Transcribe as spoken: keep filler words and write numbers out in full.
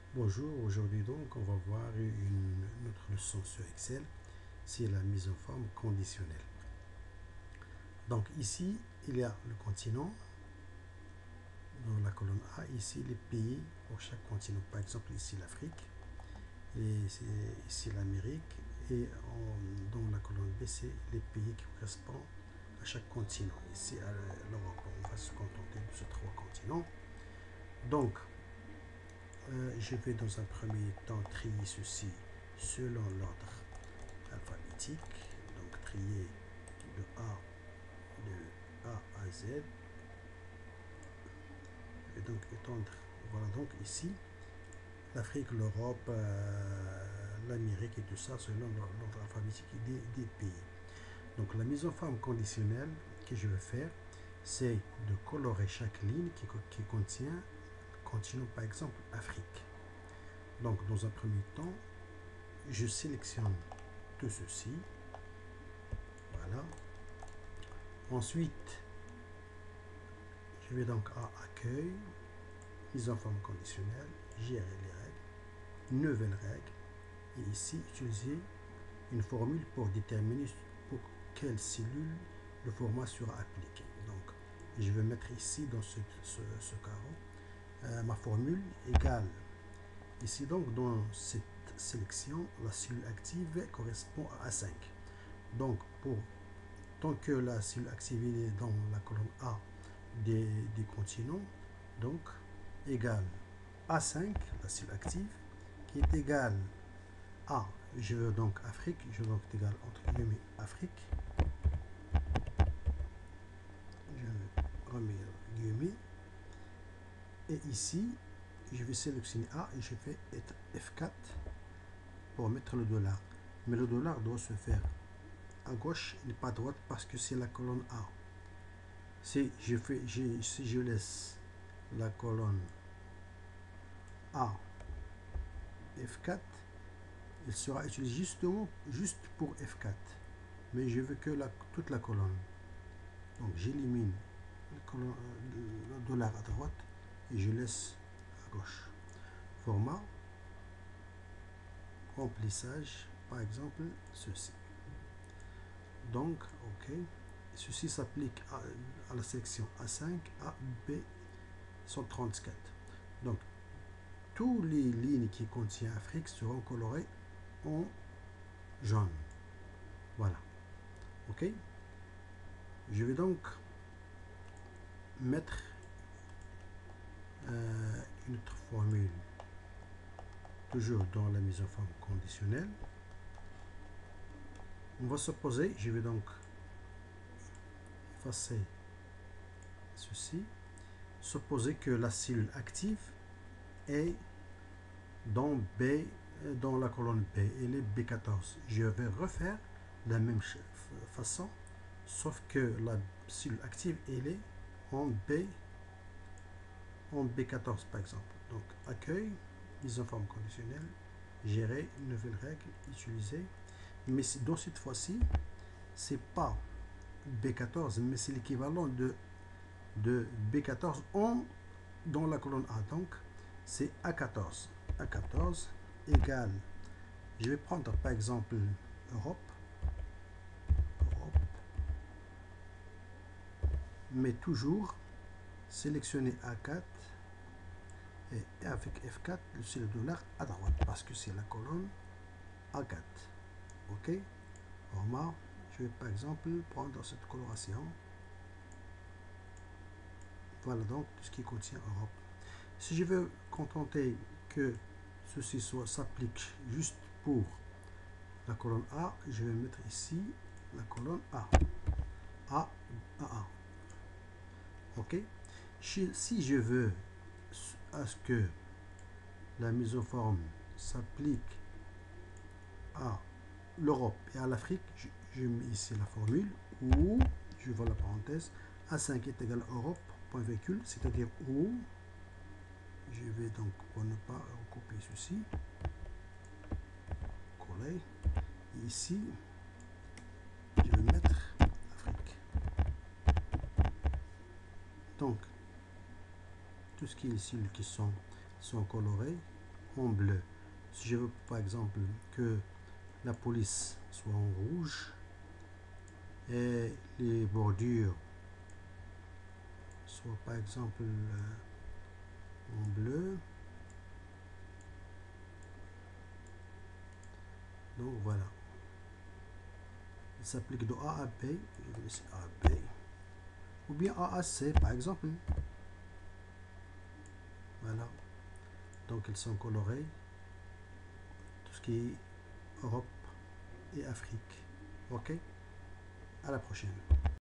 Bonjour, aujourd'hui donc on va voir une, notre leçon sur Excel, c'est la mise en forme conditionnelle. Donc ici, il y a le continent, dans la colonne A, ici les pays pour chaque continent. Par exemple ici l'Afrique, et ici l'Amérique, et en, dans la colonne B, c'est les pays qui correspondent à chaque continent. Ici à l'Europe, on va se contenter de ces trois continents. Donc, Euh, je vais dans un premier temps trier ceci selon l'ordre alphabétique. Donc trier de A de A à Z. Et donc étendre. Voilà donc ici l'Afrique, l'Europe, euh, l'Amérique et tout ça selon l'ordre alphabétique des, des pays. Donc la mise en forme conditionnelle que je vais faire, c'est de colorer chaque ligne qui, qui contient continent, par exemple Afrique. Donc dans un premier temps, je sélectionne tout ceci. Voilà. Ensuite, je vais donc à accueil, mise en forme conditionnelle, gérer les règles, nouvelles règles. Et ici, utiliser une formule pour déterminer pour quelle cellule le format sera appliqué. Donc, je vais mettre ici dans ce, ce, ce carreau euh, ma formule égale. Ici donc, dans cette sélection, la cellule active correspond à A cinq. Donc, pour tant que la cellule active est dans la colonne A des, des continents, donc égale A cinq, la cellule active, qui est égale à, je veux donc Afrique, je veux donc égal entre guillemets Afrique, je remets guillemets, et ici, je vais sélectionner A et je vais être F quatre pour mettre le dollar. Mais le dollar doit se faire à gauche et pas à droite parce que c'est la colonne A. Si je, fais, je, si je laisse la colonne A F quatre, il sera utilisé justement juste pour F quatre. Mais je veux que la, toute la colonne. Donc j'élimine le, le dollar à droite et je laisse à gauche. Format, remplissage, par exemple ceci. Donc, ok. Ceci s'applique à, à la section A cinq, A, B cent trente-quatre. Donc, toutes les lignes qui contiennent Afrique seront colorées en jaune. Voilà. Ok. Je vais donc mettre euh, une autre formule, toujours dans la mise en forme conditionnelle. On va supposer, je vais donc effacer ceci, supposer que la cellule active est dans B, dans la colonne B, elle est B quatorze. Je vais refaire de la même façon, sauf que la cellule active, elle est en B, en B quatorze par exemple. Donc, accueil, mise en forme conditionnelle, gérer, nouvelle règle, utiliser. Mais dans cette fois-ci, c'est pas B quatorze, mais c'est l'équivalent de, de B quatorze en, dans la colonne A. Donc, c'est A quatorze. A quatorze égale, je vais prendre par exemple Europe, Europe, mais toujours sélectionner A quatre et avec F quatre, c'est le dollar à droite parce que c'est la colonne A quatre. Ok, format, je vais par exemple prendre cette coloration. Voilà donc tout ce qui contient Europe. Si je veux contenter que ceci soit s'applique juste pour la colonne A, je vais mettre ici la colonne A. A, A, A. Ok. Si je veux à ce que la mise en forme s'applique à l'Europe et à l'Afrique, je, je mets ici la formule où, je vois la parenthèse, A cinq est égal à Europe, point véhicule, c'est-à-dire où, je vais donc, pour ne pas recopier ceci, coller, et ici, je vais mettre Afrique. Donc, tout ce qui est ici qui sont, sont colorés en bleu. Si je veux par exemple que la police soit en rouge et les bordures soient par exemple en bleu, donc voilà, il s'applique de A à B, je vais laisser A à B, ou bien A à C par exemple. Voilà, donc ils sont colorés, tout ce qui est Europe et Afrique. Ok, à la prochaine.